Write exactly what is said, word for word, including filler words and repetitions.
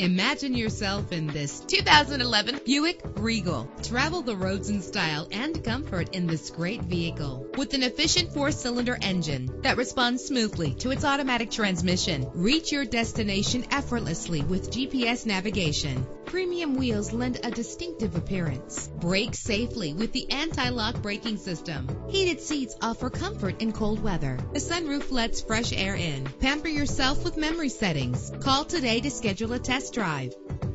Imagine yourself in this two thousand eleven Buick Regal. Travel the roads in style and comfort in this great vehicle. With an efficient four-cylinder engine that responds smoothly to its automatic transmission, reach your destination effortlessly with G P S navigation. Premium wheels lend a distinctive appearance. Brake safely with the anti-lock braking system. Heated seats offer comfort in cold weather. The sunroof lets fresh air in. Pamper yourself with memory settings. Call today to schedule a test drive.